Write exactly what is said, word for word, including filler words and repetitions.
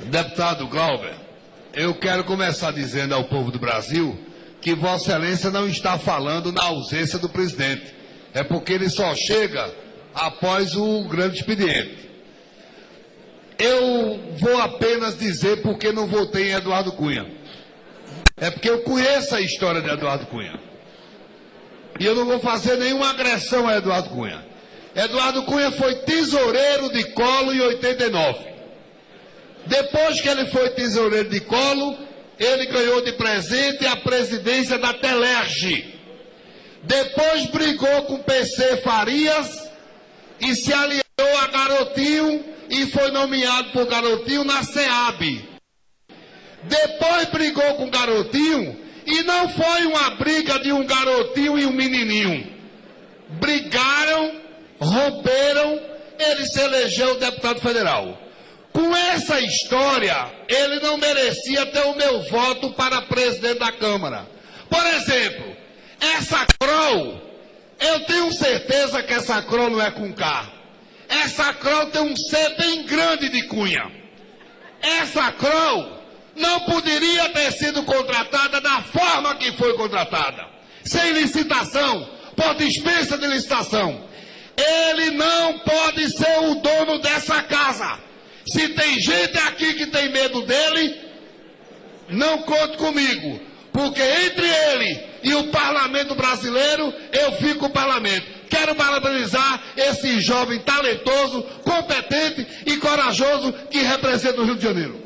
Deputado Glauber, eu quero começar dizendo ao povo do Brasil que Vossa Excelência não está falando na ausência do presidente. É porque ele só chega após o grande expediente. Eu vou apenas dizer porque não votei em Eduardo Cunha. É porque eu conheço a história de Eduardo Cunha. E eu não vou fazer nenhuma agressão a Eduardo Cunha. Eduardo Cunha foi tesoureiro de Collor em oitenta e nove. Depois que ele foi tesoureiro de Collor, ele ganhou de presente a presidência da Telerge. Depois brigou com P C Farias e se aliou a Garotinho e foi nomeado por Garotinho na SEAB. Depois brigou com Garotinho e não foi uma briga de um garotinho e um menininho. Brigaram, romperam, ele se elegeu deputado federal. Com essa história, ele não merecia ter o meu voto para presidente da Câmara. Por exemplo, essa Kroll, eu tenho certeza que essa Kroll não é com K. Essa Kroll tem um C bem grande de Cunha. Essa Kroll não poderia ter sido contratada da forma que foi contratada. Sem licitação, por dispensa de licitação. Ele não pode ser o dono dessa casa. Se tem gente aqui que tem medo dele, não conte comigo. Porque entre ele e o parlamento brasileiro, eu fico com o parlamento. Quero parabenizar esse jovem talentoso, competente e corajoso que representa o Rio de Janeiro.